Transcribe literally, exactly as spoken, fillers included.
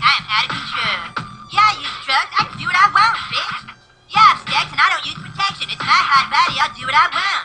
I'm out of control. Yeah, I use drugs. I can do what I want, bitch. Yeah, I'm sex and I don't use protection. It's my hot body. I'll do what I want.